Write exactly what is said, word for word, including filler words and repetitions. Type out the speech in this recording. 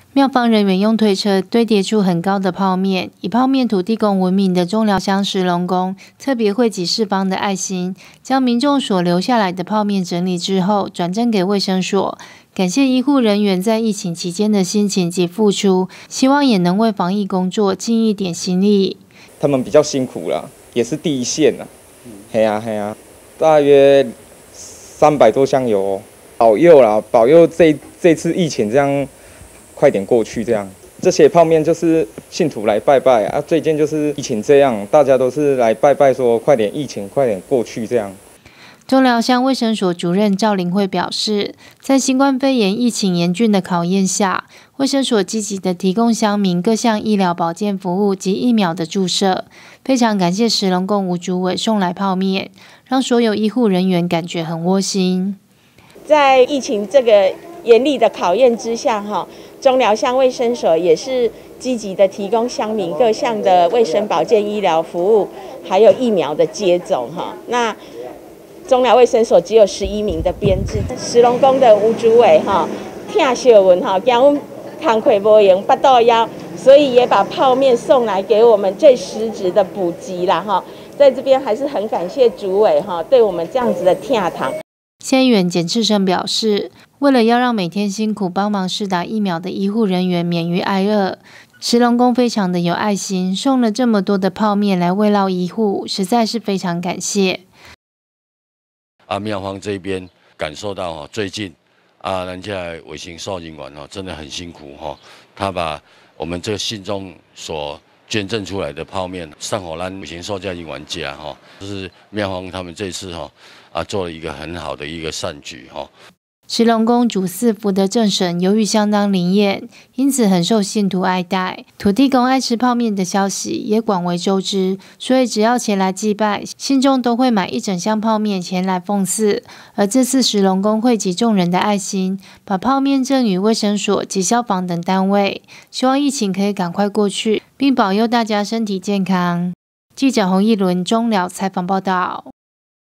庙方人员用推车堆叠出很高的泡面，以泡面土地公闻名的中寮乡石龙宫特别惠及四方的爱心，将民众所留下来的泡面整理之后，转赠给卫生所，感谢医护人员在疫情期间的辛勤及付出，希望也能为防疫工作尽一点心力。 他们比较辛苦啦，也是第一线啦。嘿呀嘿呀，大约三百多箱油、哦，保佑啦，保佑这这次疫情这样。快点过去，这样这些泡面就是信徒来拜拜啊。最近就是疫情这样，大家都是来拜拜，说快点疫情快点过去这样。 中寮乡卫生所主任赵玲慧表示，在新冠肺炎疫情严峻的考验下，卫生所积极的提供乡民各项医疗保健服务及疫苗的注射，非常感谢石龙宫吴主委送来泡面，让所有医护人员感觉很窝心。 在疫情这个严厉的考验之下，哈。中寮乡卫生所也是积极的提供乡民各项的卫生保健医疗服务，还有疫苗的接种哈。那中寮卫生所只有十一名的编制，石龙宫的吴主委哈，听小文哈，讲我们工课无用，八道腰，所以也把泡面送来给我们最实质的补给啦哈。在这边还是很感谢主委哈，对我们这样子的听堂。 县议员简志生表示，为了要让每天辛苦帮忙施打疫苗的医护人员免于挨饿，石龙宫非常的有爱心，送了这么多的泡面来慰劳医护，实在是非常感谢。 啊，庙方这边感受到哈，最近啊，人家卫生所人员哈真的很辛苦哈，他把我们这个信众所捐赠出来的泡面送给咱卫生所这人员吃哈，就是庙方他们这次哈啊做了一个很好的一个善举哈。 石龙宫主祀福德正神，由于相当灵验，因此很受信徒爱戴。土地公爱吃泡面的消息也广为周知，所以只要前来祭拜，信众都会买一整箱泡面前来奉祀。而这次石龙宫汇集众人的爱心，把泡面赠予卫生所及消防等单位，希望疫情可以赶快过去，并保佑大家身体健康。记者洪一伦中寮采访报道。